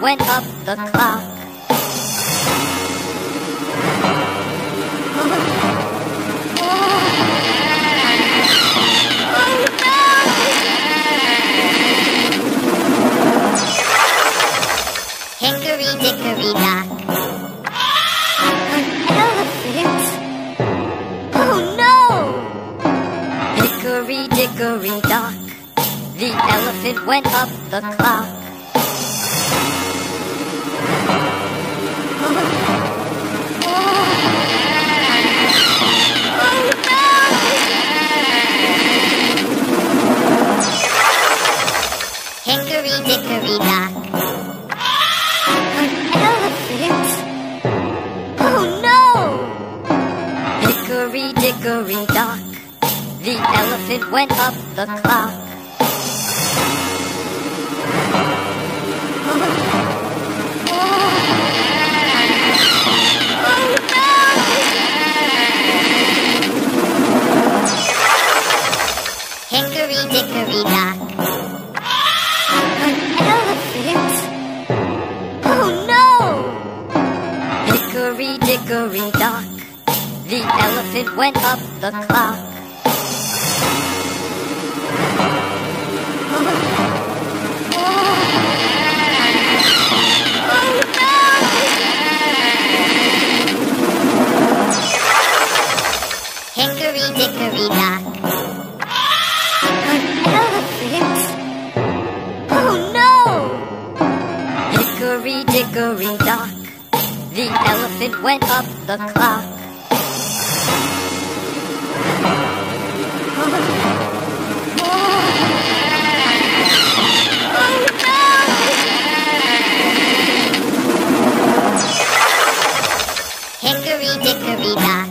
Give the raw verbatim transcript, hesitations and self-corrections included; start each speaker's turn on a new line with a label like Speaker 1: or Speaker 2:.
Speaker 1: went up the clock. Hickory, dickory, dock. An elephant? Oh no! Hickory, dickory, dock. The elephant went up the clock. Hickory, dickory, dock. An elephant? Oh no! Hickory, dickory, dock. The elephant went up the clock. Hickory, dickory, dock. An elephant? Oh no! Hickory, dickory, dock. The elephant went up the clock. Hickory, dickory, dock. An elephant? Oh no! Hickory, dickory, dock. The elephant went up the clock. Hickory, dickory, dock.